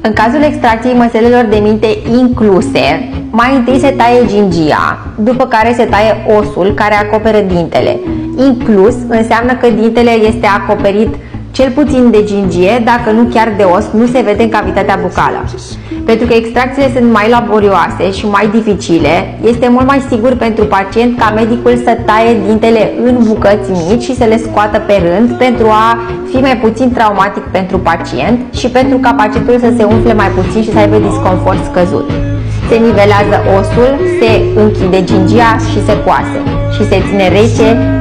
În cazul extracției măselelor de minte incluse, mai întâi se taie gingia, după care se taie osul care acoperă dintele. Inclus înseamnă că dintele este acoperit cel puțin de gingie, dacă nu chiar de os, nu se vede în cavitatea bucală. Pentru că extracțiile sunt mai laborioase și mai dificile, este mult mai sigur pentru pacient ca medicul să taie dintele în bucăți mici și să le scoată pe rând pentru a fi mai puțin traumatic pentru pacient și pentru ca pacientul să se umfle mai puțin și să aibă disconfort scăzut. Se nivelează osul, se închide gingia și se coase și se ține rece